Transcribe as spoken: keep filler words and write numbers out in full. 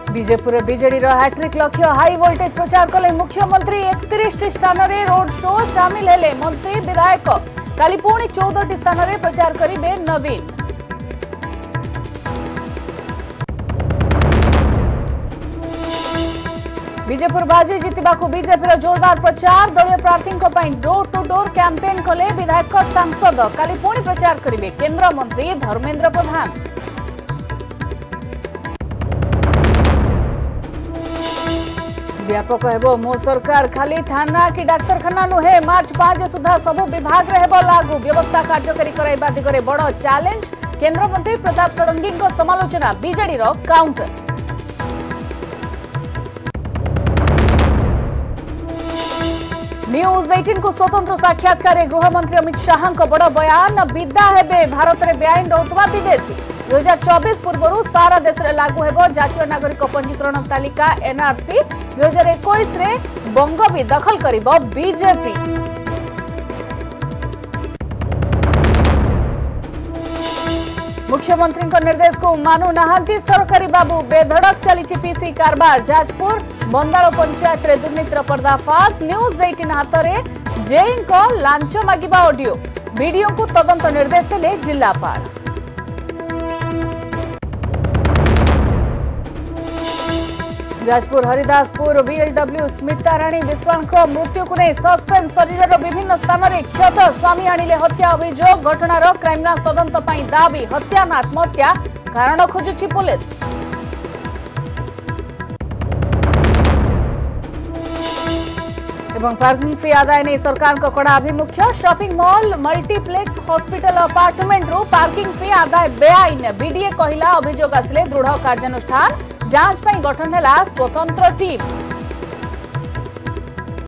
Bijepur BJD hat trick लक्ष्य high voltage प्रचार कले मुख्यमंत्री एकतीस स्थान में रोड शो सामिल हेले मंत्री विधायक काली पुणी चौदह स्थान में प्रचार करेंगे नवीन। बीजेपुर बाजी जितबाकू बीजेपी जोरदार प्रचार दलीय प्रार्थी डोर टू डोर कैंपेन कले विधायक सांसद काली पुणी प्रचार करेंगे केंद्र मंत्री धर्मेंद्र प्रधान। व्यापक हेबो मो सरकार खाली थाना कि डाक्तरखाना नुहे मार्च पांच सुधा सबु विभाग रे हेबो लागू व्यवस्था कार्यकारी कराइबा दिगरे बड़ चैलेंज केंद्र मंत्री प्रताप षडंगी समालोचना बीजेडी रो काउंटर। न्यूज अठारह को स्वतंत्र साक्षात्कार गृहमंत्री अमित शाह बड़ बयान विदा हेबे भारत में बेआईन रहुतबा विदेशी दो हज़ार चौबीस पूर्व सारा देश में लागू हेबो जातीय नागरिक पंजीकरण तालिका एनआरसी दो हज़ार इक्कीस रे बंग भी दखल करिबो बीजेपी। मुख्यमंत्री निर्देश को मानु नाहांती सरकारी बाबू बेधड़क चली पीसी कारबार जाजपुर बंदाल पंचायत रे दुर्नीतिर पर्दाफाश न्यूज अठारह हाथ में जेई को लांच मागिबा ऑडियो वीडियो को तदंत निर्देश देले जिलापाल। जाजपुर हरिदासपुर बीएलडब्ल्यू स्मिता राणी विश्वाण मृत्यु को नहीं सस्पेंस शरीर विभिन्न स्थान में क्षत स्वामी आनिले हत्या अभियोग घटनार क्राइमब्रांच तदंत पाई दाबी हत्या ना आत्महत्या कारण खोजुछि पुलिस। एवं पार्किंग फी आदाय नहीं सरकार को कड़ा आभिमुख्य shopping mall multiplex hospital apartment रू पार्किंग फी आदाय बेआईन बीडीए कहला अभियोग आसिले दृढ़ कार्यानुष्ठान जांच पाई गठन है स्वतंत्र टीम।